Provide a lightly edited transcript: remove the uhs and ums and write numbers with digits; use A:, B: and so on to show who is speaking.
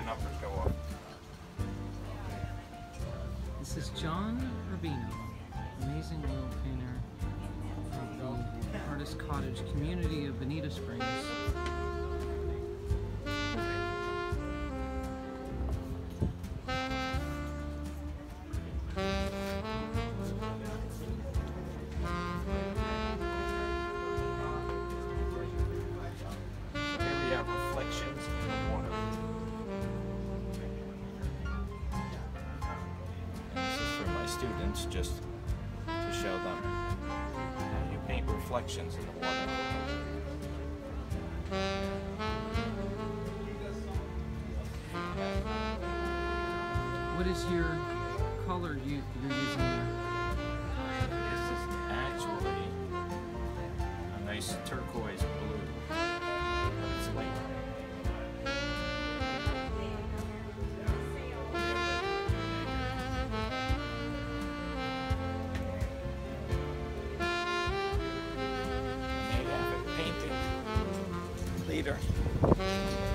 A: up and go off.
B: This is John Robbolino, amazing oil painter of the Artist Cottage community of Bonita Springs.
A: Here we have reflections in the water. This is for my students, just to show them how you paint reflections in the water.
B: What is your color you're using there?
A: This is actually a nice turquoise blue, but it's light. They have it painted later.